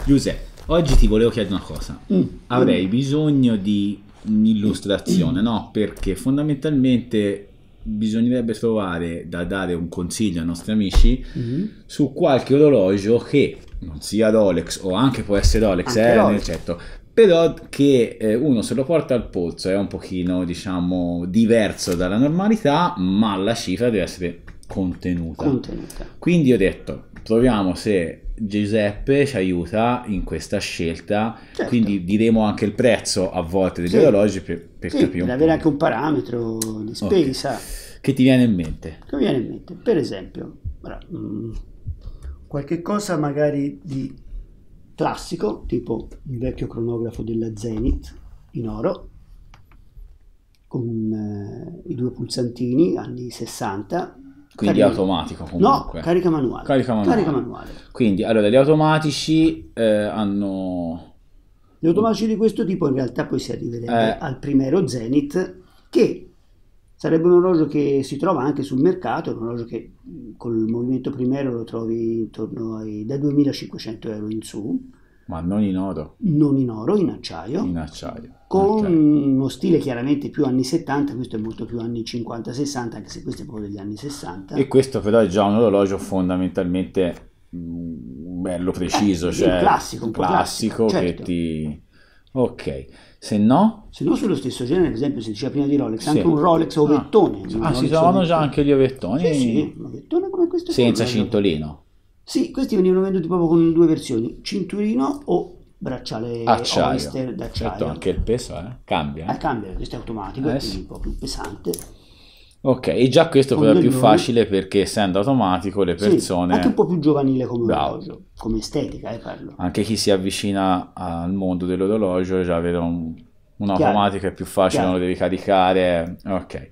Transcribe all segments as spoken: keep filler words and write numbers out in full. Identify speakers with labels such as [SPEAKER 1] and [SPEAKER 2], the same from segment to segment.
[SPEAKER 1] Giuseppe, oggi ti volevo chiedere una cosa.
[SPEAKER 2] Mm.
[SPEAKER 1] Avrei bisogno di un'illustrazione, no? Perché fondamentalmente bisognerebbe trovare da dare un consiglio ai nostri amici
[SPEAKER 2] Mm.
[SPEAKER 1] su qualche orologio che non sia Rolex, o anche può essere Rolex,
[SPEAKER 2] Anche
[SPEAKER 1] eh,
[SPEAKER 2] Rolex.
[SPEAKER 1] nel certo, però che eh, uno se lo porta al polso è un pochino, diciamo, diverso dalla normalità, ma la cifra deve essere contenuta.
[SPEAKER 2] Contenuta.
[SPEAKER 1] Quindi ho detto, proviamo se Giuseppe ci aiuta in questa scelta,
[SPEAKER 2] Certo.
[SPEAKER 1] quindi diremo anche il prezzo a volte degli
[SPEAKER 2] Sì.
[SPEAKER 1] orologi per, per
[SPEAKER 2] Sì,
[SPEAKER 1] capire
[SPEAKER 2] per
[SPEAKER 1] un
[SPEAKER 2] avere
[SPEAKER 1] po'.
[SPEAKER 2] anche un parametro di spesa.
[SPEAKER 1] Che ti viene in mente?
[SPEAKER 2] Che mi viene in mente, per esempio, ora, mm, qualche cosa magari di classico, tipo un vecchio cronografo della Zenith in oro, con eh, i due pulsantini, anni sessanta.
[SPEAKER 1] Quindi
[SPEAKER 2] Carini.
[SPEAKER 1] automatico
[SPEAKER 2] No,
[SPEAKER 1] comunque.
[SPEAKER 2] carica manuale.
[SPEAKER 1] Carica manuale.
[SPEAKER 2] Carica manuale.
[SPEAKER 1] Quindi, allora, gli automatici eh, hanno...
[SPEAKER 2] Gli automatici di questo tipo in realtà poi si arriverebbe
[SPEAKER 1] Eh.
[SPEAKER 2] al Primero Zenith, che sarebbe un orologio che si trova anche sul mercato, un orologio che mh, col movimento Primero lo trovi intorno ai da duemilacinquecento euro in su,
[SPEAKER 1] Ma non in oro,
[SPEAKER 2] non in oro, in acciaio,
[SPEAKER 1] in acciaio.
[SPEAKER 2] con
[SPEAKER 1] Ok.
[SPEAKER 2] uno stile chiaramente più anni settanta, questo è molto più anni cinquanta sessanta, anche se questo è proprio degli anni sessanta.
[SPEAKER 1] E questo però è già un orologio fondamentalmente mm, bello preciso,
[SPEAKER 2] Eh,
[SPEAKER 1] cioè
[SPEAKER 2] un classico, un po'
[SPEAKER 1] classico,
[SPEAKER 2] classico,
[SPEAKER 1] che
[SPEAKER 2] certo.
[SPEAKER 1] ti... Ok, se no...
[SPEAKER 2] Se non sullo stesso genere, ad esempio, si diceva prima di Rolex,
[SPEAKER 1] Sì.
[SPEAKER 2] anche un Rolex ovettone. un
[SPEAKER 1] Ah, si
[SPEAKER 2] Rolex
[SPEAKER 1] trovano
[SPEAKER 2] ovettone.
[SPEAKER 1] già anche gli ovettoni
[SPEAKER 2] Sì, sì, un ovettone come questo.
[SPEAKER 1] senza
[SPEAKER 2] qua,
[SPEAKER 1] cintolino.
[SPEAKER 2] Sì, questi venivano venduti proprio con due versioni, cinturino o bracciale
[SPEAKER 1] Acciaio.
[SPEAKER 2] Oyster d'acciaio.
[SPEAKER 1] Certo, anche il peso eh? cambia.
[SPEAKER 2] Eh,
[SPEAKER 1] eh.
[SPEAKER 2] cambia, questo è automatico,
[SPEAKER 1] Eh,
[SPEAKER 2] quindi
[SPEAKER 1] sì.
[SPEAKER 2] un po' più pesante.
[SPEAKER 1] Ok, e già questo
[SPEAKER 2] Con
[SPEAKER 1] però è più
[SPEAKER 2] del
[SPEAKER 1] facile perché essendo automatico le
[SPEAKER 2] Sì,
[SPEAKER 1] persone...
[SPEAKER 2] anche un po' più giovanile come
[SPEAKER 1] Bravo.
[SPEAKER 2] orologio, come estetica, eh, parlo.
[SPEAKER 1] Anche chi si avvicina al mondo dell'orologio già avere un, un automatico è più facile, non
[SPEAKER 2] chiaro.
[SPEAKER 1] lo devi caricare. Ok.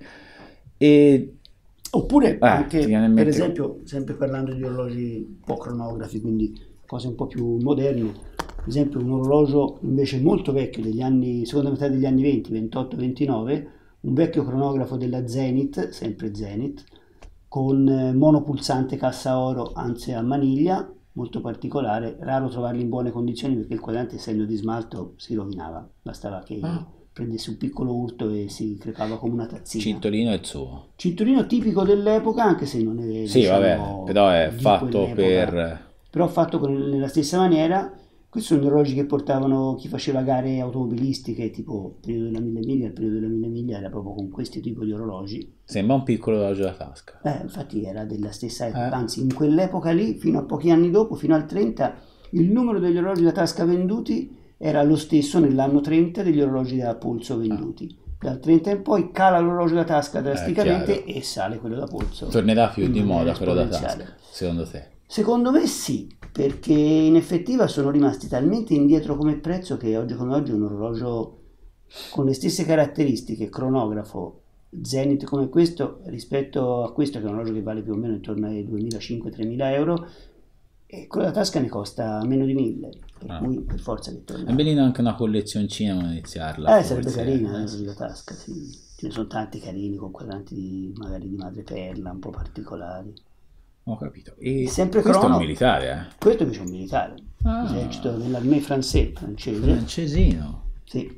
[SPEAKER 1] E
[SPEAKER 2] Oppure
[SPEAKER 1] ti
[SPEAKER 2] anche,
[SPEAKER 1] viene in
[SPEAKER 2] per
[SPEAKER 1] mente-
[SPEAKER 2] esempio, sempre parlando di orologi un po' cronografi, quindi cose un po' più moderne, per esempio un orologio invece molto vecchio, degli anni, seconda metà degli anni venti, ventotto ventinove, un vecchio cronografo della Zenith, sempre Zenith, con eh, monopulsante cassa oro, anzi a maniglia, molto particolare, raro trovarli in buone condizioni perché il quadrante essendo di smalto si rovinava, bastava che
[SPEAKER 1] Ah.
[SPEAKER 2] prendesse un piccolo urto e si crepava come una tazzina.
[SPEAKER 1] Cintolino è il suo.
[SPEAKER 2] Cinturino tipico dell'epoca, anche se non è
[SPEAKER 1] Sì,
[SPEAKER 2] diciamo,
[SPEAKER 1] vabbè, però è
[SPEAKER 2] di
[SPEAKER 1] fatto
[SPEAKER 2] quell'epoca,
[SPEAKER 1] per...
[SPEAKER 2] però fatto con- nella stessa maniera. Questi sono orologi che portavano chi faceva gare automobilistiche, tipo il periodo della mille miglia, il periodo della mille miglia era proprio con questo tipo di orologi.
[SPEAKER 1] Sembra un piccolo orologio da tasca.
[SPEAKER 2] Eh, infatti era della stessa epoca,
[SPEAKER 1] Eh.
[SPEAKER 2] anzi in quell'epoca lì, fino a pochi anni dopo, fino al trenta, il numero degli orologi da tasca venduti era lo stesso nell'anno trenta degli orologi da polso venduti. Dal trenta in poi cala l'orologio da tasca drasticamente
[SPEAKER 1] chiaro.
[SPEAKER 2] e sale quello da polso.
[SPEAKER 1] Tornerà più
[SPEAKER 2] in
[SPEAKER 1] di
[SPEAKER 2] maniera
[SPEAKER 1] moda quello da
[SPEAKER 2] esponenziale.
[SPEAKER 1] tasca, secondo te?
[SPEAKER 2] Secondo me sì, perché in effettiva sono rimasti talmente indietro come prezzo che oggi come oggi un orologio con le stesse caratteristiche, cronografo, Zenith come questo, rispetto a questo che è un orologio che vale più o meno intorno ai duemilacinquecento-tremila euro, e quello da tasca ne costa meno di mille, per
[SPEAKER 1] Ah.
[SPEAKER 2] cui per forza che torna.
[SPEAKER 1] È bellino anche una collezioncina per iniziarla.
[SPEAKER 2] Eh, sarebbe
[SPEAKER 1] forse,
[SPEAKER 2] carina
[SPEAKER 1] eh,
[SPEAKER 2] eh,
[SPEAKER 1] sì.
[SPEAKER 2] la tasca, sì. Ce ne sono tanti carini con quadranti di, magari di madreperla, un po' particolari.
[SPEAKER 1] Ho capito. E
[SPEAKER 2] Sempre
[SPEAKER 1] questo
[SPEAKER 2] crono.
[SPEAKER 1] è un militare, eh?
[SPEAKER 2] Questo invece è un militare,
[SPEAKER 1] Ah.
[SPEAKER 2] esercito dell'Armée Française francese.
[SPEAKER 1] Francesino.
[SPEAKER 2] Sì.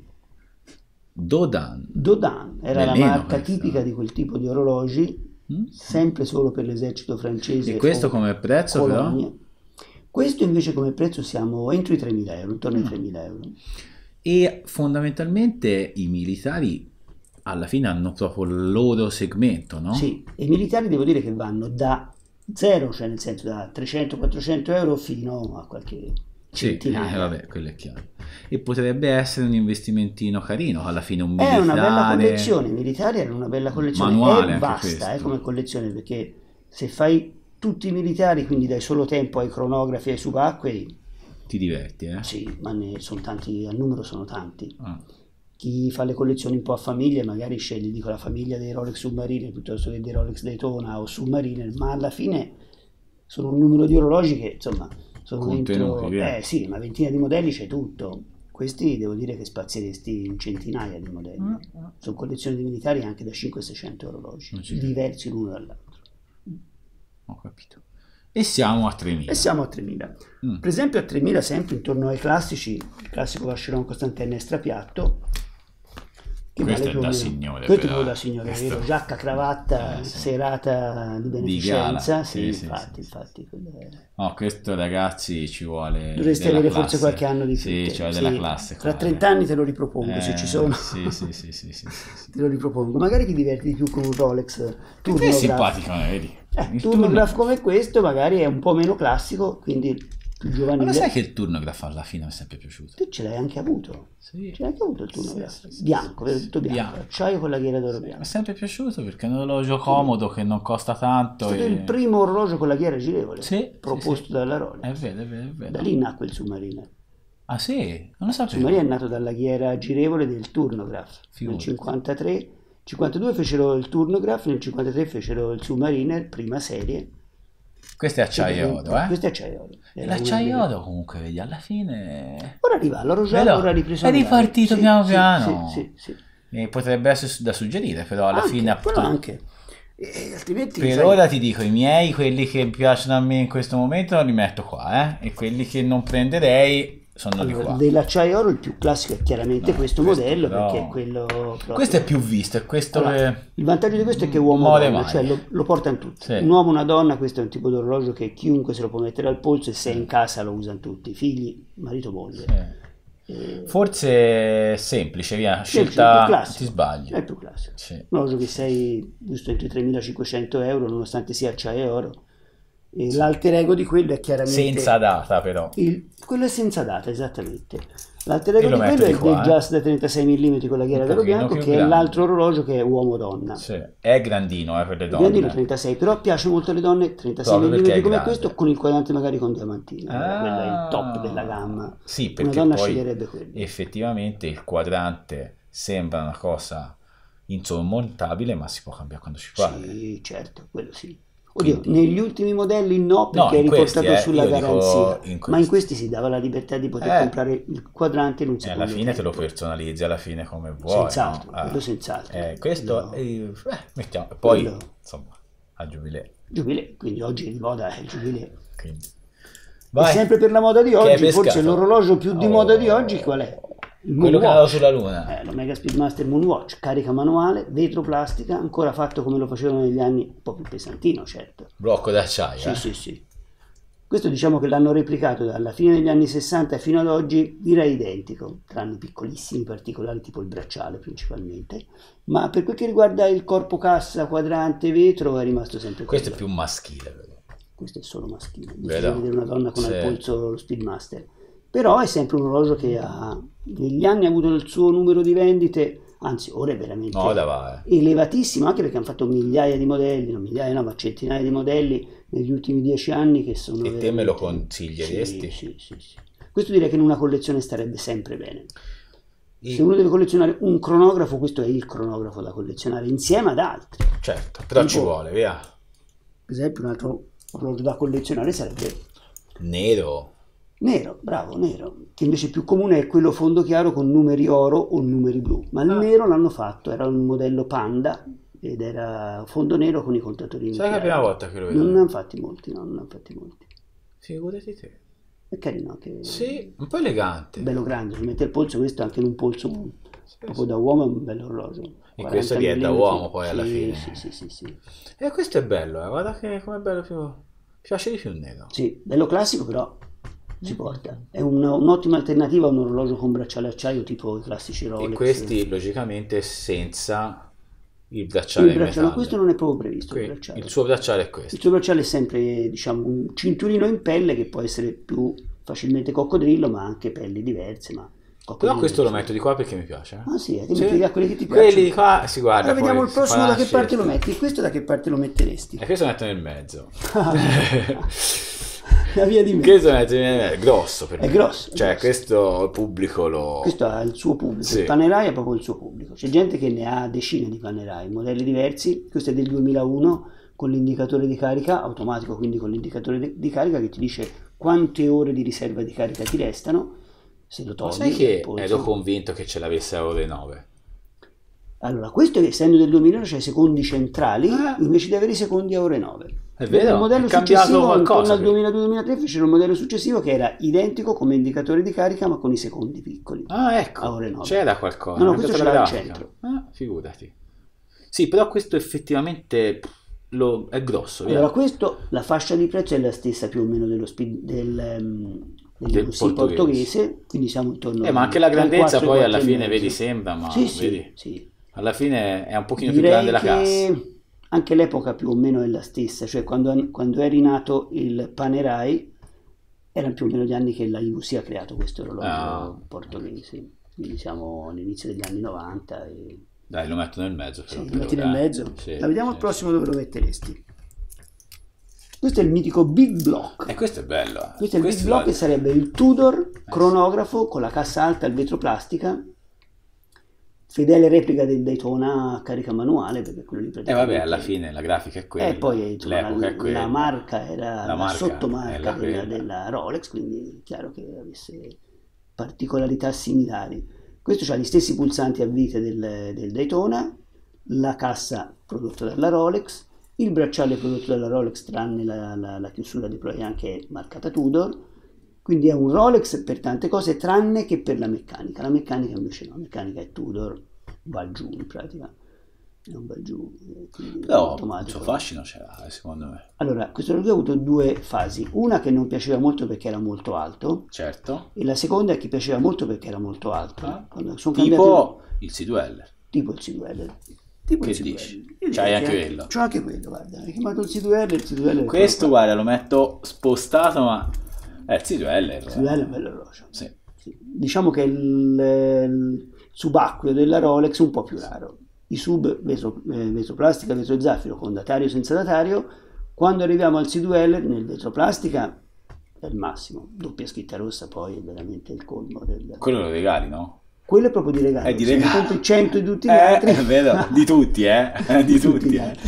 [SPEAKER 1] Dodan.
[SPEAKER 2] Dodin era la
[SPEAKER 1] Bellino
[SPEAKER 2] marca
[SPEAKER 1] questo.
[SPEAKER 2] tipica di quel tipo di orologi,
[SPEAKER 1] Mm?
[SPEAKER 2] sempre solo per l'esercito francese.
[SPEAKER 1] E questo
[SPEAKER 2] o
[SPEAKER 1] come prezzo però?
[SPEAKER 2] colonie. Questo invece come prezzo siamo entro i tremila euro, intorno ai tremila euro.
[SPEAKER 1] E fondamentalmente i militari alla fine hanno proprio il loro segmento, no?
[SPEAKER 2] Sì, e i militari devo dire che vanno da zero, cioè nel senso da trecento quattrocento euro fino a qualche
[SPEAKER 1] Sì,
[SPEAKER 2] centinaia.
[SPEAKER 1] eh, vabbè, quello è chiaro. E potrebbe essere un investimentino carino, alla fine un
[SPEAKER 2] È
[SPEAKER 1] militare...
[SPEAKER 2] una bella collezione, i militari erano una bella collezione,
[SPEAKER 1] Manuale
[SPEAKER 2] è
[SPEAKER 1] anche
[SPEAKER 2] vasta
[SPEAKER 1] questo.
[SPEAKER 2] eh, come collezione, perché se fai tutti i militari, quindi dai solo tempo ai cronografi e ai subacquei,
[SPEAKER 1] Ti diverti, eh?
[SPEAKER 2] sì, ma ne sono tanti, al numero sono tanti.
[SPEAKER 1] Ah.
[SPEAKER 2] Chi fa le collezioni un po' a famiglie magari sceglie, dico, la famiglia dei Rolex Submariner piuttosto che dei Rolex Daytona o Submariner, ma alla fine sono un numero di orologi che insomma sono
[SPEAKER 1] Contenuti,
[SPEAKER 2] dentro,
[SPEAKER 1] via.
[SPEAKER 2] eh sì, una ventina di modelli c'è tutto. Questi devo dire che spazieresti in centinaia di modelli.
[SPEAKER 1] Mm.
[SPEAKER 2] Sono collezioni di militari anche da cinquecento seicento orologi,
[SPEAKER 1] Non ci credo.
[SPEAKER 2] diversi l'uno dall'altro.
[SPEAKER 1] Ho capito. E siamo a tremila.
[SPEAKER 2] E siamo a tremila. Mm. Per esempio a tremila, sempre intorno ai classici, il classico Vacheron Constantin strapiatto, che
[SPEAKER 1] questo
[SPEAKER 2] vale
[SPEAKER 1] è da
[SPEAKER 2] meno.
[SPEAKER 1] signore.
[SPEAKER 2] Questo
[SPEAKER 1] però,
[SPEAKER 2] è da signore,
[SPEAKER 1] questo...
[SPEAKER 2] vero? Giacca, cravatta, eh, sì. serata di beneficenza. Di sì, sì, infatti, sì, infatti. È...
[SPEAKER 1] No, questo ragazzi ci vuole.
[SPEAKER 2] Dovresti avere
[SPEAKER 1] classe.
[SPEAKER 2] forse qualche anno di più.
[SPEAKER 1] Sì,
[SPEAKER 2] te.
[SPEAKER 1] cioè
[SPEAKER 2] sì.
[SPEAKER 1] della classe.
[SPEAKER 2] Tra trenta anni te lo ripropongo, eh, se ci sono.
[SPEAKER 1] Sì, sì, sì, sì, sì, sì, sì.
[SPEAKER 2] Te lo ripropongo. Magari ti diverti di più con un Rolex.
[SPEAKER 1] Tu è simpatico, vedi?
[SPEAKER 2] Eh, il turnograph come questo magari è un po' meno classico, quindi più giovanile.
[SPEAKER 1] Ma lo sai che il turnograph alla fine mi è sempre piaciuto?
[SPEAKER 2] Tu ce l'hai anche avuto?
[SPEAKER 1] Sì.
[SPEAKER 2] Ce l'hai anche avuto il turnograph?
[SPEAKER 1] Sì, sì,
[SPEAKER 2] bianco,
[SPEAKER 1] sì,
[SPEAKER 2] vero? Tutto bianco. bianco. Acciaio con la ghiera d'oro
[SPEAKER 1] sì,
[SPEAKER 2] bianco.
[SPEAKER 1] Mi è sempre piaciuto perché è un orologio comodo che non costa tanto.
[SPEAKER 2] È stato
[SPEAKER 1] e...
[SPEAKER 2] il primo orologio con la ghiera girevole
[SPEAKER 1] sì,
[SPEAKER 2] proposto
[SPEAKER 1] sì, sì.
[SPEAKER 2] dalla Rolex.
[SPEAKER 1] È vero, è vero, è vero.
[SPEAKER 2] Da lì nacque il Submariner.
[SPEAKER 1] Ah sì? Non lo sapevo.
[SPEAKER 2] Il Submariner è nato dalla ghiera girevole del turnograph. Nel cinquantatré cinquantadue fecero il turnograph, nel cinquantatré fecero il Submariner, prima serie.
[SPEAKER 1] Questo è acciaio oro, eh?
[SPEAKER 2] Questo è acciaio oro.
[SPEAKER 1] E l'acciaio oro comunque, vedi, alla fine...
[SPEAKER 2] Ora arriva, l'oro giallo ora ripreso.
[SPEAKER 1] È ripartito
[SPEAKER 2] sì,
[SPEAKER 1] piano
[SPEAKER 2] sì,
[SPEAKER 1] piano.
[SPEAKER 2] Sì, sì, sì.
[SPEAKER 1] E potrebbe essere da suggerire, però alla
[SPEAKER 2] anche,
[SPEAKER 1] fine...
[SPEAKER 2] Però anche. E altrimenti,
[SPEAKER 1] per
[SPEAKER 2] sai...
[SPEAKER 1] ora ti dico, i miei, quelli che piacciono a me in questo momento, li metto qua, eh? E quelli che non prenderei... sono allora, di qua.
[SPEAKER 2] Dell'acciaio oro il più classico è chiaramente
[SPEAKER 1] no,
[SPEAKER 2] questo, questo modello però... perché è quello proprio...
[SPEAKER 1] questo è più visto, è questo
[SPEAKER 2] allora,
[SPEAKER 1] che...
[SPEAKER 2] il vantaggio di questo è che uomo e donna, cioè lo, lo portano tutti, sì. Un uomo e una donna, questo è un tipo di orologio che chiunque se lo può mettere al polso e se è in casa lo usano tutti, figli, marito, moglie.
[SPEAKER 1] Sì.
[SPEAKER 2] E...
[SPEAKER 1] forse è semplice, via, scelta
[SPEAKER 2] classico,
[SPEAKER 1] ti sbagli.
[SPEAKER 2] È il più classico,
[SPEAKER 1] sì.
[SPEAKER 2] Un orologio che sei giusto entro i tremilacinquecento euro nonostante sia acciaio oro. E sì. L'alter ego di quello è chiaramente
[SPEAKER 1] senza data, però
[SPEAKER 2] il, quello è senza data, esattamente. L'alter ego di quello è
[SPEAKER 1] qua,
[SPEAKER 2] del
[SPEAKER 1] eh.
[SPEAKER 2] Just da trentasei millimetri con la ghiera d'oro bianco, che grande. È l'altro orologio che è uomo-donna.
[SPEAKER 1] Sì. È grandino eh, per le donne.
[SPEAKER 2] Grandino trentasei, però piace molto alle donne trentasei millimetri come grande. Questo, con il quadrante magari con diamantino. Ah, quello è il top della gamma.
[SPEAKER 1] Sì, perché
[SPEAKER 2] una donna
[SPEAKER 1] poi
[SPEAKER 2] sceglierebbe quello.
[SPEAKER 1] Effettivamente il quadrante sembra una cosa insormontabile, ma si può cambiare quando ci pare.
[SPEAKER 2] Sì, certo, quello sì. Oddio, quindi... negli ultimi modelli no, perché
[SPEAKER 1] no,
[SPEAKER 2] è riportato
[SPEAKER 1] questi, eh,
[SPEAKER 2] sulla garanzia,
[SPEAKER 1] in
[SPEAKER 2] ma in questi si dava la libertà di poter
[SPEAKER 1] eh,
[SPEAKER 2] comprare il quadrante in un secondo
[SPEAKER 1] alla fine
[SPEAKER 2] tempo.
[SPEAKER 1] Te lo personalizzi alla fine come vuoi,
[SPEAKER 2] senz'altro,
[SPEAKER 1] no?
[SPEAKER 2] quello senz'altro.
[SPEAKER 1] Eh, questo
[SPEAKER 2] no.
[SPEAKER 1] eh, mettiamo, poi
[SPEAKER 2] quello...
[SPEAKER 1] insomma a Giubileo.
[SPEAKER 2] Giubileo, quindi oggi di moda è il Giubileo.
[SPEAKER 1] Quindi.
[SPEAKER 2] E sempre per la moda di oggi, forse l'orologio più di oh, moda di oggi qual è?
[SPEAKER 1] Il quello che andava sulla luna.
[SPEAKER 2] Eh, l'Omega Speedmaster Moonwatch, carica manuale, vetro plastica, ancora fatto come lo facevano negli anni, un po' più pesantino, certo.
[SPEAKER 1] Blocco d'acciaio.
[SPEAKER 2] Sì,
[SPEAKER 1] eh?
[SPEAKER 2] sì, sì. Questo diciamo che l'hanno replicato dalla fine degli anni sessanta fino ad oggi, direi identico, tranne piccolissimi particolari tipo il bracciale principalmente, ma per quel che riguarda il corpo cassa, quadrante, vetro è rimasto sempre
[SPEAKER 1] questo
[SPEAKER 2] quello.
[SPEAKER 1] È più maschile, però.
[SPEAKER 2] Questo è solo maschile, bisogna vedere una donna con sì. Al polso lo Speedmaster. Però è sempre un orologio che ha, negli anni ha avuto il suo numero di vendite, anzi ora è veramente
[SPEAKER 1] no, va,
[SPEAKER 2] eh. elevatissimo, anche perché hanno fatto migliaia di modelli, non migliaia no, ma centinaia di modelli negli ultimi dieci anni che sono...
[SPEAKER 1] E te me lo consiglieresti?
[SPEAKER 2] Sì, sì, sì, sì. Questo direi che in una collezione starebbe sempre bene. I... Se uno deve collezionare un cronografo, questo è il cronografo da collezionare insieme ad altri.
[SPEAKER 1] Certo, però tipo, ci vuole, via.
[SPEAKER 2] Per esempio un altro orologio da collezionare sarebbe...
[SPEAKER 1] Nero.
[SPEAKER 2] Nero, bravo, nero, che invece più comune è quello fondo chiaro con numeri oro o numeri blu, ma il ah. nero l'hanno fatto, era un modello Panda ed era fondo nero con i contatori.
[SPEAKER 1] Sai che è la prima volta che lo vedo?
[SPEAKER 2] Non ne hanno fatti molti, no, non ne hanno fatti molti.
[SPEAKER 1] Figurati te.
[SPEAKER 2] È carino che...
[SPEAKER 1] Sì, un po' elegante.
[SPEAKER 2] Bello grande, si mette il polso, questo anche in un polso sì, proprio sì. Da uomo è un bello orologio.
[SPEAKER 1] E questo lì è da uomo poi alla
[SPEAKER 2] sì,
[SPEAKER 1] fine.
[SPEAKER 2] Sì, sì, sì, sì.
[SPEAKER 1] E questo è bello, eh. Guarda che com'è bello più... Mi piace di più il nero.
[SPEAKER 2] Sì, bello classico però... si porta. È una, un'ottima alternativa a un orologio con bracciale acciaio tipo i classici Rolex.
[SPEAKER 1] E questi logicamente senza il bracciale
[SPEAKER 2] il bracciale,
[SPEAKER 1] in
[SPEAKER 2] questo non è proprio previsto.
[SPEAKER 1] Il,
[SPEAKER 2] bracciale.
[SPEAKER 1] il suo bracciale è questo.
[SPEAKER 2] Il suo bracciale è sempre diciamo un cinturino in pelle che può essere più facilmente coccodrillo ma anche pelli diverse. Ma
[SPEAKER 1] però questo lo metto di qua perché mi piace.
[SPEAKER 2] Ah sì, ti
[SPEAKER 1] sì.
[SPEAKER 2] metti quelli che ti piacciono.
[SPEAKER 1] Quelli di qua si guarda.
[SPEAKER 2] Allora vediamo
[SPEAKER 1] poi,
[SPEAKER 2] il prossimo da che parte
[SPEAKER 1] scelta.
[SPEAKER 2] Lo metti. Questo da che parte lo metteresti?
[SPEAKER 1] E questo lo metto nel mezzo.
[SPEAKER 2] La via di me.
[SPEAKER 1] Questo è grosso per
[SPEAKER 2] è
[SPEAKER 1] me.
[SPEAKER 2] grosso è
[SPEAKER 1] cioè
[SPEAKER 2] grosso.
[SPEAKER 1] Questo pubblico lo
[SPEAKER 2] questo ha il suo pubblico
[SPEAKER 1] sì.
[SPEAKER 2] Il Panerai ha proprio il suo pubblico, c'è gente che ne ha decine di Panerai, modelli diversi. Questo è del duemilauno con l'indicatore di carica automatico, quindi con l'indicatore di carica che ti dice quante ore di riserva di carica ti restano se lo togli.
[SPEAKER 1] Ma sai che ero convinto che ce l'avesse a ore nove?
[SPEAKER 2] Allora questo essendo del duemilauno c'è i secondi centrali ah. invece di avere i secondi a ore nove.
[SPEAKER 1] È vero,
[SPEAKER 2] il modello
[SPEAKER 1] è cambiato
[SPEAKER 2] successivo,
[SPEAKER 1] qualcosa.
[SPEAKER 2] intorno al
[SPEAKER 1] che-
[SPEAKER 2] duemiladue duemilatré fecero un modello successivo che era identico come indicatore di carica ma con i secondi piccoli.
[SPEAKER 1] Ah,
[SPEAKER 2] A
[SPEAKER 1] ecco,
[SPEAKER 2] ore nove.
[SPEAKER 1] c'era qualcosa.
[SPEAKER 2] No, no,
[SPEAKER 1] è
[SPEAKER 2] questo
[SPEAKER 1] cambiata
[SPEAKER 2] c'era
[SPEAKER 1] la
[SPEAKER 2] al
[SPEAKER 1] grafica.
[SPEAKER 2] centro.
[SPEAKER 1] Ah, figurati. Sì, però questo effettivamente pff, lo- è grosso, vero?
[SPEAKER 2] Allora, questo, la fascia di prezzo è la stessa più o meno dello speed, del, ehm,
[SPEAKER 1] Del
[SPEAKER 2] dell'U S I
[SPEAKER 1] portoghese.
[SPEAKER 2] portoghese, quindi siamo intorno
[SPEAKER 1] Eh, ma
[SPEAKER 2] a-
[SPEAKER 1] anche la
[SPEAKER 2] tra i
[SPEAKER 1] grandezza
[SPEAKER 2] quattro e
[SPEAKER 1] poi
[SPEAKER 2] i
[SPEAKER 1] alla
[SPEAKER 2] quattro e
[SPEAKER 1] fine,
[SPEAKER 2] mezzo.
[SPEAKER 1] vedi, sembra, ma
[SPEAKER 2] Sì, sì,
[SPEAKER 1] vedi,
[SPEAKER 2] sì.
[SPEAKER 1] alla fine è un pochino più
[SPEAKER 2] Direi
[SPEAKER 1] grande la cassa.
[SPEAKER 2] che anche l'epoca più o meno è la stessa, cioè quando, quando è rinato il Panerai erano più o meno gli anni che la I U S I ha creato questo orologio
[SPEAKER 1] Ah.
[SPEAKER 2] portoghese, quindi siamo all'inizio degli anni novanta. E...
[SPEAKER 1] Dai, lo metto nel mezzo.
[SPEAKER 2] Sì,
[SPEAKER 1] però,
[SPEAKER 2] lo
[SPEAKER 1] per
[SPEAKER 2] metti
[SPEAKER 1] ora,
[SPEAKER 2] nel
[SPEAKER 1] eh.
[SPEAKER 2] mezzo.
[SPEAKER 1] Sì,
[SPEAKER 2] La vediamo
[SPEAKER 1] sì,
[SPEAKER 2] il prossimo dove lo metteresti. Questo è il mitico Big Block.
[SPEAKER 1] E questo è bello. eh.
[SPEAKER 2] Questo è il Big
[SPEAKER 1] Questo
[SPEAKER 2] Block
[SPEAKER 1] vale-
[SPEAKER 2] che sarebbe il Tudor cronografo con la cassa alta al vetro plastica, fedele replica del Daytona a carica manuale, perché quello lì
[SPEAKER 1] Eh
[SPEAKER 2] praticamente...
[SPEAKER 1] vabbè, alla fine la grafica è quella.
[SPEAKER 2] E poi insomma,
[SPEAKER 1] l'epoca è
[SPEAKER 2] la,
[SPEAKER 1] quella.
[SPEAKER 2] la marca era
[SPEAKER 1] La
[SPEAKER 2] la,
[SPEAKER 1] marca
[SPEAKER 2] sottomarca
[SPEAKER 1] era
[SPEAKER 2] della,
[SPEAKER 1] quella.
[SPEAKER 2] della Rolex, quindi è chiaro che avesse particolarità similari. Questo ha gli stessi pulsanti a vite del, del Daytona, la cassa prodotta dalla Rolex, il bracciale prodotto dalla Rolex tranne la, la, la chiusura di Proian che è marcata Tudor, quindi è un Rolex per tante cose tranne che per la meccanica. La meccanica invece no, la meccanica è Tudor, va giù in pratica. Non va giù, eh, quindi è
[SPEAKER 1] Però il
[SPEAKER 2] automatico.
[SPEAKER 1] suo fascino c'era, eh, secondo me.
[SPEAKER 2] Allora, questo orologio ha avuto due fasi, una che non piaceva molto perché era molto alto
[SPEAKER 1] Certo.
[SPEAKER 2] e la seconda che piaceva molto perché era molto alto.
[SPEAKER 1] Ah.
[SPEAKER 2] Quando sono cambiati-
[SPEAKER 1] Tipo il C-Dweller.
[SPEAKER 2] tipo il C due L. Tipo
[SPEAKER 1] Che
[SPEAKER 2] il C due L.
[SPEAKER 1] dici?
[SPEAKER 2] Io direi
[SPEAKER 1] C'hai anche
[SPEAKER 2] che-
[SPEAKER 1] quello?
[SPEAKER 2] C'ho anche quello, guarda, hai chiamato il C due L, il C due L è
[SPEAKER 1] Questo,
[SPEAKER 2] quello
[SPEAKER 1] guarda, lo metto spostato, ma è il C-Dweller.
[SPEAKER 2] qua. Il C due L è un bello orologio.
[SPEAKER 1] Sì.
[SPEAKER 2] Sì. Diciamo che il, il subacqueo della Rolex è un po' più raro. I sub vetro, eh, vetroplastica, vetro zaffiro con datario senza datario, quando arriviamo al C due L nel vetroplastica è il massimo, doppia scritta rossa poi è veramente il colmo del...
[SPEAKER 1] Quello lo regali, no?
[SPEAKER 2] Quello è proprio di regalo,
[SPEAKER 1] È di
[SPEAKER 2] se ne
[SPEAKER 1] regalo.
[SPEAKER 2] compri cento di tutti gli
[SPEAKER 1] Eh,
[SPEAKER 2] altri.
[SPEAKER 1] è vero, di tutti, eh. Di tutti,
[SPEAKER 2] gli
[SPEAKER 1] eh.
[SPEAKER 2] altri.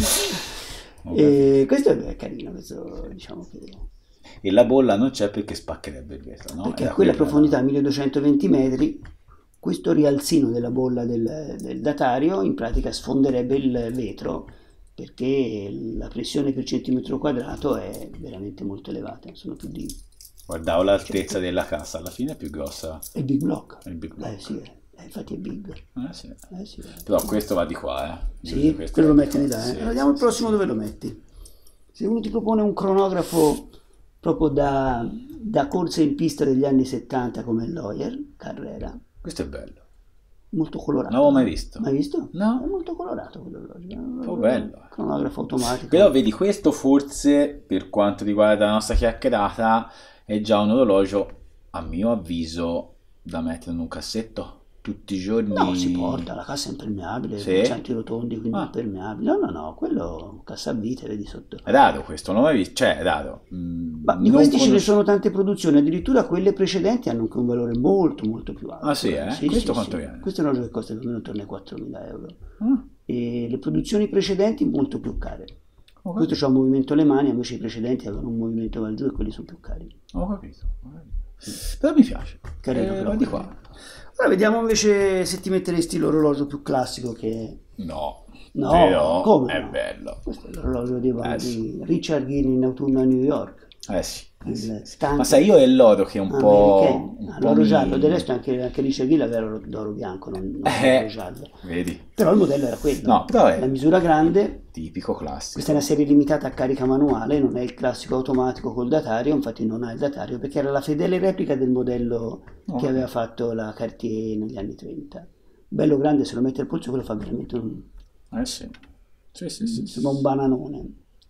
[SPEAKER 2] E questo è carino, questo diciamo che...
[SPEAKER 1] E la bolla non c'è perché spaccherebbe il vetro, no?
[SPEAKER 2] perché
[SPEAKER 1] Era
[SPEAKER 2] a quella
[SPEAKER 1] quella,
[SPEAKER 2] profondità milleduecentoventi metri questo rialzino della bolla del, del datario in pratica sfonderebbe il vetro perché la pressione per centimetro quadrato è veramente molto elevata, sono più di...
[SPEAKER 1] Guardavo l'altezza della cassa, alla fine è più grossa.
[SPEAKER 2] è Big Block,
[SPEAKER 1] È il Big Block.
[SPEAKER 2] eh sì, è, infatti è big,
[SPEAKER 1] Eh, sì.
[SPEAKER 2] eh sì, eh.
[SPEAKER 1] Però questo va di qua, eh.
[SPEAKER 2] Sì,
[SPEAKER 1] Questo
[SPEAKER 2] quello lo
[SPEAKER 1] va di
[SPEAKER 2] metti di
[SPEAKER 1] qua,
[SPEAKER 2] là, eh.
[SPEAKER 1] sì,
[SPEAKER 2] Allora, vediamo il
[SPEAKER 1] sì,
[SPEAKER 2] prossimo
[SPEAKER 1] sì.
[SPEAKER 2] dove lo metti. Se uno ti propone un cronografo proprio da, da corsa in pista degli anni settanta come il Loyer, Carrera,
[SPEAKER 1] Questo è bello.
[SPEAKER 2] molto colorato.
[SPEAKER 1] Non l'avevo mai visto.
[SPEAKER 2] Mai visto?
[SPEAKER 1] No.
[SPEAKER 2] È molto colorato quell'orologio. È un
[SPEAKER 1] Oh, bello.
[SPEAKER 2] cronografo automatico.
[SPEAKER 1] Però vedi, questo forse, per quanto riguarda la nostra chiacchierata, è già un orologio, a mio avviso, da mettere in un cassetto tutti i giorni.
[SPEAKER 2] No, si porta, la cassa è impermeabile,
[SPEAKER 1] Sì?
[SPEAKER 2] pulsanti rotondi, quindi
[SPEAKER 1] Ah.
[SPEAKER 2] impermeabile. No, no, no, quello cassa a vite, vedi sotto.
[SPEAKER 1] È raro questo, non l'ho mai visto. Cioè, è raro. Mm,
[SPEAKER 2] Ma di
[SPEAKER 1] non
[SPEAKER 2] questi ce ne
[SPEAKER 1] conosco-
[SPEAKER 2] sono tante produzioni, addirittura quelle precedenti hanno anche un valore molto molto più alto.
[SPEAKER 1] Ah, sì, eh? Questo quanto viene?
[SPEAKER 2] Questo è un orologio che costa più o meno intorno ai quattromila euro.
[SPEAKER 1] Ah,
[SPEAKER 2] E le produzioni precedenti molto più care.
[SPEAKER 1] ho
[SPEAKER 2] Questo
[SPEAKER 1] capito.
[SPEAKER 2] c'ha un movimento alle mani, invece i precedenti avevano un movimento va giù e quelli sono più cari.
[SPEAKER 1] Ho capito. ho capito. Però mi piace.
[SPEAKER 2] Carino,
[SPEAKER 1] Eh,
[SPEAKER 2] però,
[SPEAKER 1] va di
[SPEAKER 2] carino.
[SPEAKER 1] qua.
[SPEAKER 2] Ora vediamo invece se ti metteresti l'orologio più classico che...
[SPEAKER 1] No.
[SPEAKER 2] No,
[SPEAKER 1] Però
[SPEAKER 2] come
[SPEAKER 1] è
[SPEAKER 2] no?
[SPEAKER 1] bello.
[SPEAKER 2] Questo è l'orologio di,
[SPEAKER 1] Eh,
[SPEAKER 2] di
[SPEAKER 1] sì.
[SPEAKER 2] Richard Gere in autunno a New York.
[SPEAKER 1] Eh sì. eh
[SPEAKER 2] Il
[SPEAKER 1] sì.
[SPEAKER 2] Stanley
[SPEAKER 1] Ma sai, io è l'oro che un po'...
[SPEAKER 2] American.
[SPEAKER 1] un
[SPEAKER 2] Ah,
[SPEAKER 1] po'
[SPEAKER 2] l'oro
[SPEAKER 1] mi-
[SPEAKER 2] giallo, del resto anche, anche Richard Gere aveva l'oro d'oro bianco, non, non
[SPEAKER 1] Eh.
[SPEAKER 2] l'oro giallo.
[SPEAKER 1] Vedi?
[SPEAKER 2] Però il modello era quello.
[SPEAKER 1] No, però è-
[SPEAKER 2] La misura grande,
[SPEAKER 1] Tipico classico.
[SPEAKER 2] questa è una serie limitata a carica manuale, non è il classico automatico col datario, infatti non ha il datario perché era la fedele replica del modello
[SPEAKER 1] Oh.
[SPEAKER 2] che aveva fatto la Cartier negli anni trenta. Bello grande, se lo mette al polso quello fa veramente un,
[SPEAKER 1] Eh sì. Sì, sì, sì. sì.
[SPEAKER 2] insomma, un bananone.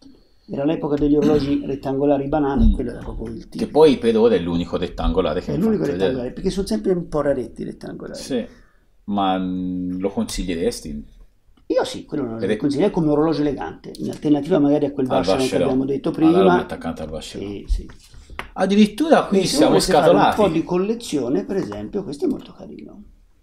[SPEAKER 2] Era l'epoca degli orologi rettangolari banana, quello era proprio il
[SPEAKER 1] Che
[SPEAKER 2] tipo.
[SPEAKER 1] poi per ora è l'unico rettangolare che
[SPEAKER 2] È
[SPEAKER 1] mi
[SPEAKER 2] l'unico
[SPEAKER 1] fate vedere.
[SPEAKER 2] rettangolare, perché sono sempre un po' raretti i rettangolari.
[SPEAKER 1] Sì. Ma mm, lo consiglieresti?
[SPEAKER 2] Io sì, quello non lo
[SPEAKER 1] Vede-
[SPEAKER 2] consiglio, è come orologio elegante, in alternativa magari a quel
[SPEAKER 1] Al
[SPEAKER 2] Vacheron che
[SPEAKER 1] Vacheron.
[SPEAKER 2] abbiamo detto
[SPEAKER 1] Allora lo
[SPEAKER 2] prima.
[SPEAKER 1] metto accanto al Vacheron.
[SPEAKER 2] Sì, sì.
[SPEAKER 1] Addirittura qui
[SPEAKER 2] Quindi se
[SPEAKER 1] siamo
[SPEAKER 2] uno volesse fare
[SPEAKER 1] scatolati.
[SPEAKER 2] un po' di collezione, per esempio, questo è molto carino.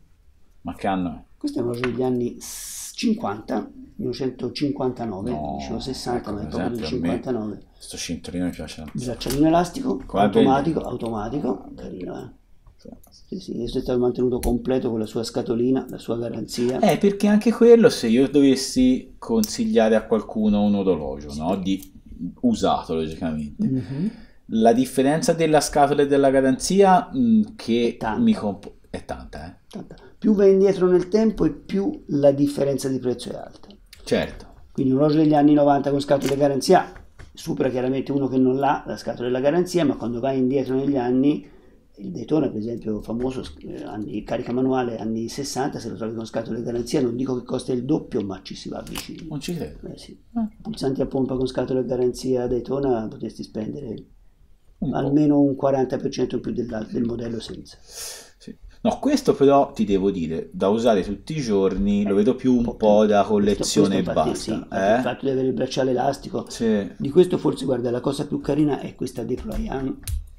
[SPEAKER 1] Ma che anno è?
[SPEAKER 2] Questo è un orologio degli anni cinquanta, millenovecentocinquantanove,
[SPEAKER 1] No,
[SPEAKER 2] dicevo sessanta,
[SPEAKER 1] ecco,
[SPEAKER 2] ma è
[SPEAKER 1] per
[SPEAKER 2] proprio del
[SPEAKER 1] esempio, a me
[SPEAKER 2] cinquantanove.
[SPEAKER 1] Sto cinturino mi piace tanto.
[SPEAKER 2] Braccialino elastico,
[SPEAKER 1] Come
[SPEAKER 2] automatico,
[SPEAKER 1] vedi?
[SPEAKER 2] automatico, carino, eh.
[SPEAKER 1] Sì.
[SPEAKER 2] Sì, sì, questo è stato mantenuto completo con la sua scatolina, la sua garanzia.
[SPEAKER 1] Eh, perché anche quello, se io dovessi consigliare a qualcuno un orologio, no? Di usato logicamente.
[SPEAKER 2] Mhm.
[SPEAKER 1] La differenza della scatola e della garanzia mh, che
[SPEAKER 2] Tanta.
[SPEAKER 1] mi comp- è tanta, eh?
[SPEAKER 2] Tanta. Più vai indietro nel tempo e più la differenza di prezzo è alta.
[SPEAKER 1] Certo.
[SPEAKER 2] Quindi un orologio degli anni novanta con scatola di garanzia supera chiaramente uno che non ha la scatola della garanzia, ma quando vai indietro negli anni, il Daytona per esempio famoso, eh, anni, carica manuale anni sessanta, se lo trovi con scatola di garanzia non dico che costa il doppio, ma ci si va vicino.
[SPEAKER 1] Non ci credo.
[SPEAKER 2] Eh sì.
[SPEAKER 1] Ah,
[SPEAKER 2] Pulsanti a pompa con scatola di garanzia Daytona potresti spendere
[SPEAKER 1] un po'.
[SPEAKER 2] almeno un quaranta per cento in più del, del modello senza.
[SPEAKER 1] Sì. No, questo però ti devo dire, da usare tutti i giorni, lo vedo più un po' da collezione e
[SPEAKER 2] Questo- questo infatti,
[SPEAKER 1] basta.
[SPEAKER 2] sì, infatti
[SPEAKER 1] eh?
[SPEAKER 2] il fatto di avere il bracciale elastico,
[SPEAKER 1] Sì.
[SPEAKER 2] di questo forse guarda la cosa più carina è questa Deployan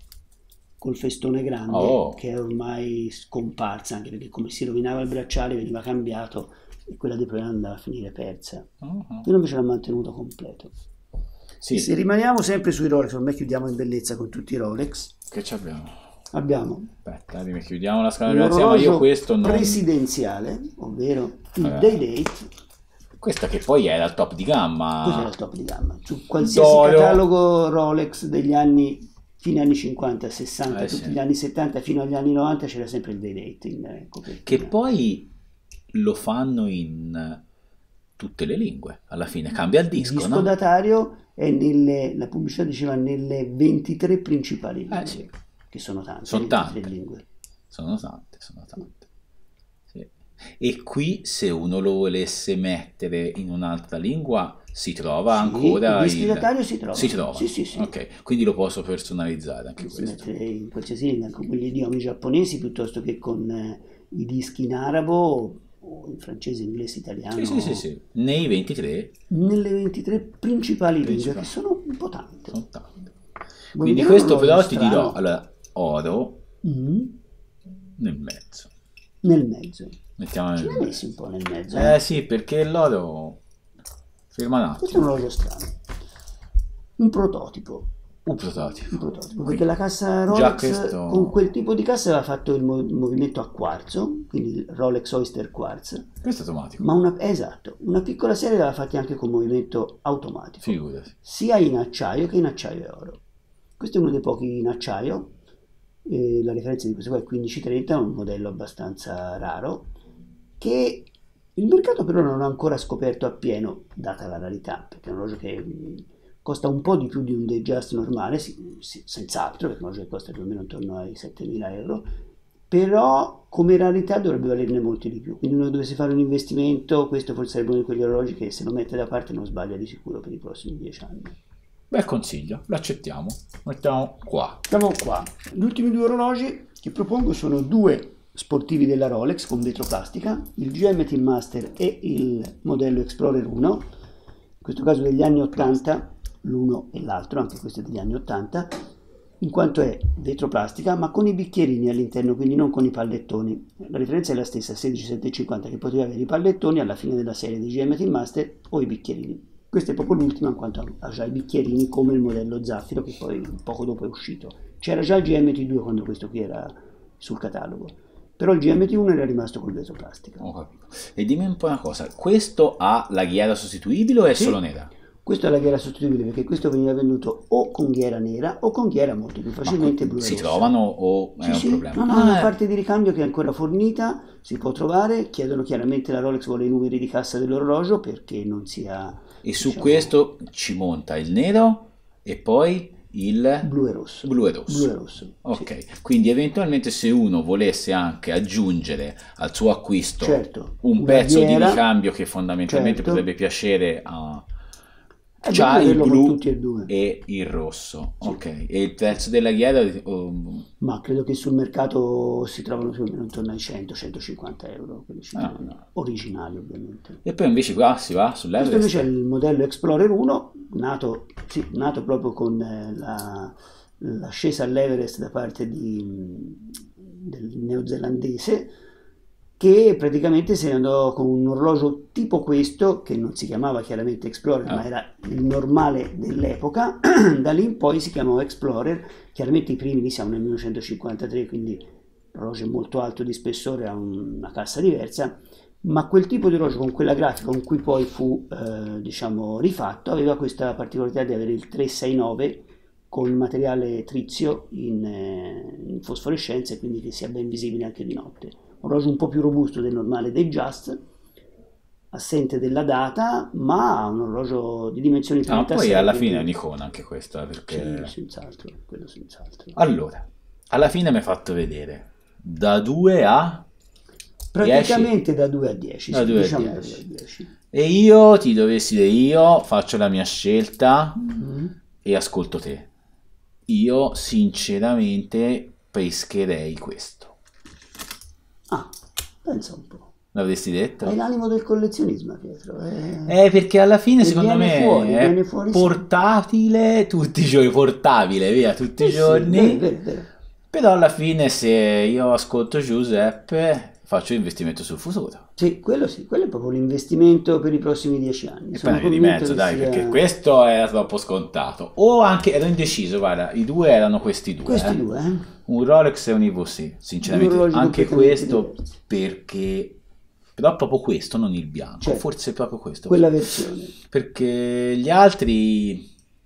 [SPEAKER 2] col festone grande,
[SPEAKER 1] Oh.
[SPEAKER 2] che è ormai scomparsa, anche perché come si rovinava il bracciale veniva cambiato e quella Deployan andava a finire persa.
[SPEAKER 1] Uh-huh.
[SPEAKER 2] Io invece l'ho mantenuto completo.
[SPEAKER 1] Sì,
[SPEAKER 2] Se rimaniamo sempre sui Rolex, ormai chiudiamo in bellezza con tutti i Rolex,
[SPEAKER 1] che ci abbiamo?
[SPEAKER 2] abbiamo
[SPEAKER 1] Aspetta, prima chiudiamo la scala
[SPEAKER 2] un
[SPEAKER 1] di garanzia, ma io
[SPEAKER 2] orologio
[SPEAKER 1] questo non...
[SPEAKER 2] presidenziale, ovvero il
[SPEAKER 1] Eh.
[SPEAKER 2] Day Date.
[SPEAKER 1] Questa che poi era il top di gamma.
[SPEAKER 2] Questo era il top di gamma. Su qualsiasi
[SPEAKER 1] D'oro.
[SPEAKER 2] catalogo Rolex degli anni, fine anni cinquanta, sessanta,
[SPEAKER 1] Eh,
[SPEAKER 2] tutti
[SPEAKER 1] sì.
[SPEAKER 2] gli anni settanta fino agli anni novanta c'era sempre il Day Date in eh, copertina.
[SPEAKER 1] Che poi lo fanno in tutte le lingue, alla fine cambia il
[SPEAKER 2] il
[SPEAKER 1] disco,
[SPEAKER 2] disco
[SPEAKER 1] no?
[SPEAKER 2] datario è nelle, la pubblicità diceva nelle ventitré principali lingue,
[SPEAKER 1] Eh, sì.
[SPEAKER 2] che sono tante,
[SPEAKER 1] Sono
[SPEAKER 2] ventitré
[SPEAKER 1] tante.
[SPEAKER 2] lingue.
[SPEAKER 1] Sono tante, sono tante. Sì. E qui se uno lo volesse mettere in un'altra lingua si trova
[SPEAKER 2] Sì,
[SPEAKER 1] ancora
[SPEAKER 2] il disco datario si trova.
[SPEAKER 1] Si trova.
[SPEAKER 2] Sì, sì, sì.
[SPEAKER 1] Ok, quindi lo posso personalizzare anche
[SPEAKER 2] Si
[SPEAKER 1] questo.
[SPEAKER 2] mette in qualsiasi lingua, anche con gli idiomi giapponesi piuttosto che con eh, i dischi in arabo o in francese, inglese, italiano.
[SPEAKER 1] Sì, sì, sì, sì. Nei ventitré
[SPEAKER 2] Nelle ventitré principali lingue,
[SPEAKER 1] Principali.
[SPEAKER 2] che sono un po' tante.
[SPEAKER 1] sono tante.
[SPEAKER 2] Vuoi
[SPEAKER 1] Quindi
[SPEAKER 2] vedere
[SPEAKER 1] questo
[SPEAKER 2] un
[SPEAKER 1] però
[SPEAKER 2] orologio
[SPEAKER 1] ti
[SPEAKER 2] strano?
[SPEAKER 1] dirò, allora, oro
[SPEAKER 2] Mm,
[SPEAKER 1] nel mezzo.
[SPEAKER 2] nel mezzo.
[SPEAKER 1] Mettiamo
[SPEAKER 2] Ce
[SPEAKER 1] nel
[SPEAKER 2] l'hai
[SPEAKER 1] mezzo.
[SPEAKER 2] messo un po' nel mezzo. eh?
[SPEAKER 1] Eh sì, perché l'oro... Ferma un
[SPEAKER 2] Questo è un
[SPEAKER 1] attimo.
[SPEAKER 2] orologio strano. Un prototipo.
[SPEAKER 1] Un prototipo.
[SPEAKER 2] Un prototipo.
[SPEAKER 1] Qui.
[SPEAKER 2] Perché la cassa
[SPEAKER 1] Già
[SPEAKER 2] Rolex
[SPEAKER 1] questo-
[SPEAKER 2] con quel tipo di cassa aveva fatto il, mo- il movimento a quarzo, quindi il Rolex Oyster Quartz.
[SPEAKER 1] Questo è automatico.
[SPEAKER 2] Ma una, esatto, una piccola serie l'aveva fatta anche con movimento automatico,
[SPEAKER 1] Figurati.
[SPEAKER 2] sia in acciaio che in acciaio e oro. Questo è uno dei pochi in acciaio, eh, la referenza di questo qua è quindici trenta, un modello abbastanza raro, che il mercato però non ha ancora scoperto appieno, data la rarità, perché è un orologio che mh, costa un po' di più di un Datejust normale, sì, sì, senz'altro, perché è un orologio che costa più o meno intorno ai settemila euro, però come rarità dovrebbe valerne molti di più. Quindi uno dovesse fare un investimento, questo forse sarebbe uno di quegli orologi che se lo mette da parte non sbaglia di sicuro per i prossimi dieci anni.
[SPEAKER 1] Bel consiglio, lo accettiamo. Mettiamo qua.
[SPEAKER 2] Siamo qua. Gli ultimi due orologi che propongo sono due sportivi della Rolex con vetroplastica, il G M T Master e il modello Explorer uno, in questo caso degli anni ottanta, l'uno e l'altro, anche questo è degli anni ottanta, in quanto è vetroplastica ma con i bicchierini all'interno, quindi non con i pallettoni. La differenza è la stessa, sedici settecentocinquanta che poteva avere i pallettoni alla fine della serie di G M T Master o i bicchierini. Questa è proprio l'ultima in quanto ha già i bicchierini come il modello Zaffiro che poi poco dopo è uscito. C'era già il G M T due quando questo qui era sul catalogo, però il G M T uno era rimasto con vetroplastica.
[SPEAKER 1] Ho capito. E dimmi un po' una cosa, questo ha la ghiera sostituibile o è
[SPEAKER 2] Sì.
[SPEAKER 1] solo nera?
[SPEAKER 2] Questo è la ghiera sostituibile perché questo veniva venduto o con ghiera nera o con ghiera molto più facilmente blu e
[SPEAKER 1] Si
[SPEAKER 2] rossa.
[SPEAKER 1] trovano o è
[SPEAKER 2] Sì,
[SPEAKER 1] un
[SPEAKER 2] sì.
[SPEAKER 1] problema?
[SPEAKER 2] No, no,
[SPEAKER 1] Ah,
[SPEAKER 2] una
[SPEAKER 1] eh.
[SPEAKER 2] parte di ricambio che è ancora fornita, si può trovare, chiedono chiaramente la Rolex vuole i numeri di cassa dell'orologio perché non sia...
[SPEAKER 1] E su
[SPEAKER 2] diciamo,
[SPEAKER 1] questo ci monta il nero e poi il
[SPEAKER 2] blu e rosso.
[SPEAKER 1] blu e rosso.
[SPEAKER 2] Blu e rosso.
[SPEAKER 1] Ok,
[SPEAKER 2] Sì.
[SPEAKER 1] quindi eventualmente se uno volesse anche aggiungere al suo acquisto
[SPEAKER 2] Certo,
[SPEAKER 1] un
[SPEAKER 2] una
[SPEAKER 1] pezzo
[SPEAKER 2] ghiera,
[SPEAKER 1] di ricambio che fondamentalmente
[SPEAKER 2] certo.
[SPEAKER 1] potrebbe piacere a...
[SPEAKER 2] È
[SPEAKER 1] C'ha
[SPEAKER 2] bello
[SPEAKER 1] il
[SPEAKER 2] averlo con
[SPEAKER 1] blu
[SPEAKER 2] tutti e due.
[SPEAKER 1] e il rosso,
[SPEAKER 2] Sì.
[SPEAKER 1] ok. E il prezzo della ghiera... um,
[SPEAKER 2] Ma credo che sul mercato si trovano più o meno intorno ai cento centocinquanta euro, quelli
[SPEAKER 1] Ah.
[SPEAKER 2] originali ovviamente.
[SPEAKER 1] E poi invece qua si va
[SPEAKER 2] Questo
[SPEAKER 1] sull'Everest.
[SPEAKER 2] invece è il modello Explorer uno, nato, sì, nato proprio con eh, la, l'ascesa all'Everest da parte di, del neozelandese, che praticamente se ne andò con un orologio tipo questo, che non si chiamava chiaramente Explorer,
[SPEAKER 1] Ah.
[SPEAKER 2] ma era il normale dell'epoca. Da lì in poi si chiamò Explorer, chiaramente i primi, lì siamo nel millenovecentocinquantatré, quindi l'orologio è molto alto di spessore, ha una cassa diversa, ma quel tipo di orologio con quella grafica con cui poi fu eh, diciamo rifatto aveva questa particolarità di avere il tre sei nove con materiale trizio in, eh, in fosforescenza e quindi che sia ben visibile anche di notte. Un orologio un po' più robusto del normale dei Just, assente della data, ma un orologio di dimensioni
[SPEAKER 1] Ah,
[SPEAKER 2] trentasei.
[SPEAKER 1] poi alla
[SPEAKER 2] quindi-
[SPEAKER 1] fine è un'icona anche questa, perché...
[SPEAKER 2] Sì, senz'altro, quello senz'altro.
[SPEAKER 1] Allora, alla fine mi hai fatto vedere da due a
[SPEAKER 2] Praticamente da due a dieci,
[SPEAKER 1] Da
[SPEAKER 2] sì,
[SPEAKER 1] due a
[SPEAKER 2] diciamo da
[SPEAKER 1] dieci.
[SPEAKER 2] due a dieci.
[SPEAKER 1] e io ti dovessi dire io faccio la mia scelta
[SPEAKER 2] Mhm.
[SPEAKER 1] e ascolto te. Io sinceramente pescherei questo.
[SPEAKER 2] Ah, pensa un po'.
[SPEAKER 1] L'avresti detto?
[SPEAKER 2] Hai l'animo del collezionismo, Pietro. eh.
[SPEAKER 1] Eh, perché alla fine
[SPEAKER 2] E
[SPEAKER 1] secondo
[SPEAKER 2] viene
[SPEAKER 1] me
[SPEAKER 2] fuori,
[SPEAKER 1] è
[SPEAKER 2] viene fuori
[SPEAKER 1] portatile tutti i giorni, portabile via tutti
[SPEAKER 2] Eh
[SPEAKER 1] i
[SPEAKER 2] sì,
[SPEAKER 1] giorni.
[SPEAKER 2] vero, vero, vero.
[SPEAKER 1] Però alla fine se io ascolto Giuseppe faccio investimento sul futuro.
[SPEAKER 2] Sì, quello sì, quello è proprio l'investimento per i prossimi dieci anni.
[SPEAKER 1] E
[SPEAKER 2] Sono
[SPEAKER 1] poi di
[SPEAKER 2] convinto
[SPEAKER 1] mezzo,
[SPEAKER 2] che
[SPEAKER 1] dai,
[SPEAKER 2] sia-
[SPEAKER 1] perché questo era troppo scontato. O anche, ero indeciso, guarda, i due erano questi due.
[SPEAKER 2] Questi
[SPEAKER 1] eh.
[SPEAKER 2] due, eh?
[SPEAKER 1] Un Rolex e un I V C, sinceramente.
[SPEAKER 2] Due orologi
[SPEAKER 1] Anche
[SPEAKER 2] completamente
[SPEAKER 1] questo
[SPEAKER 2] diversi.
[SPEAKER 1] perché... Però proprio questo, non il bianco.
[SPEAKER 2] Certo.
[SPEAKER 1] Forse proprio questo.
[SPEAKER 2] Quella versione.
[SPEAKER 1] Perché gli altri...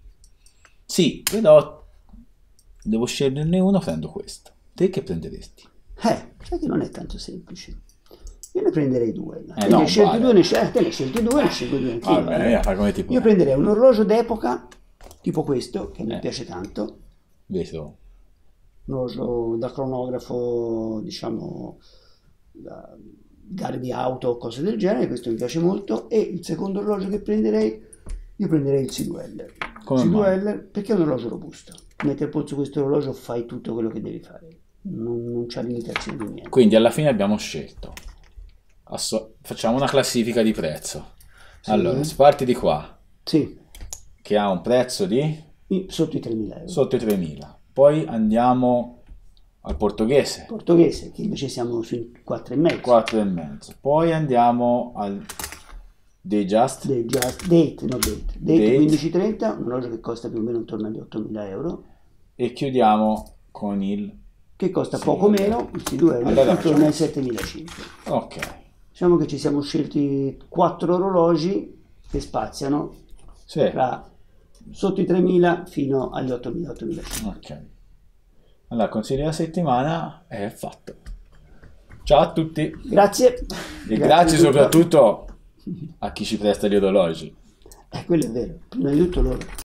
[SPEAKER 1] Sì, però devo sceglierne uno, prendo questo. Te che prenderesti?
[SPEAKER 2] Eh, sai che non è tanto semplice. Io ne prenderei due.
[SPEAKER 1] Eh,
[SPEAKER 2] Te
[SPEAKER 1] no,
[SPEAKER 2] ne hai scelti
[SPEAKER 1] uguale.
[SPEAKER 2] due, ne scel- te ne hai scelti due, ne scelgo due anch'io.
[SPEAKER 1] Vabbè,
[SPEAKER 2] eh.
[SPEAKER 1] via, fai come ti pare.
[SPEAKER 2] Io prenderei un orologio d'epoca, tipo questo, che mi
[SPEAKER 1] Eh.
[SPEAKER 2] piace tanto,
[SPEAKER 1] Vedo.
[SPEAKER 2] un orologio da cronografo, diciamo, da gare di auto o cose del genere, questo mi piace molto, e il secondo orologio che prenderei, io prenderei il C-Dweller.
[SPEAKER 1] Come
[SPEAKER 2] C-Dweller perché è un orologio robusto. Mentre al polso questo orologio fai tutto quello che devi fare, non, non c'ha limitazioni di niente.
[SPEAKER 1] Quindi alla fine abbiamo scelto. Asso- facciamo una classifica di prezzo.
[SPEAKER 2] Sì.
[SPEAKER 1] Allora, si parte di qua,
[SPEAKER 2] Sì,
[SPEAKER 1] che ha un prezzo di
[SPEAKER 2] i- sotto i tremila euro.
[SPEAKER 1] sotto i tremila. Poi andiamo al portoghese,
[SPEAKER 2] Portoghese, che invece siamo sui quattro e mezzo.
[SPEAKER 1] quattro e mezzo. Poi andiamo al Datejust,
[SPEAKER 2] Dei Just Date, no Date. Date,
[SPEAKER 1] Date.
[SPEAKER 2] quindici trenta, un orologio che costa più o meno intorno agli ottomila euro,
[SPEAKER 1] e chiudiamo con il...
[SPEAKER 2] che costa
[SPEAKER 1] Sì,
[SPEAKER 2] poco
[SPEAKER 1] vabbè.
[SPEAKER 2] meno, il C-Dweller,
[SPEAKER 1] Allora,
[SPEAKER 2] intorno
[SPEAKER 1] facciamo-
[SPEAKER 2] ai settemilacinquecento.
[SPEAKER 1] Ok,
[SPEAKER 2] Diciamo che ci siamo scelti quattro orologi che spaziano
[SPEAKER 1] sì,
[SPEAKER 2] tra sotto i tremila fino agli ottomila ottomilacinquecento.
[SPEAKER 1] ok. Allora, consiglio della settimana è fatto. Ciao a tutti
[SPEAKER 2] Grazie.
[SPEAKER 1] e grazie
[SPEAKER 2] di tutto.
[SPEAKER 1] soprattutto a chi ci presta gli orologi.
[SPEAKER 2] Eh, quello è vero, prima di tutto loro.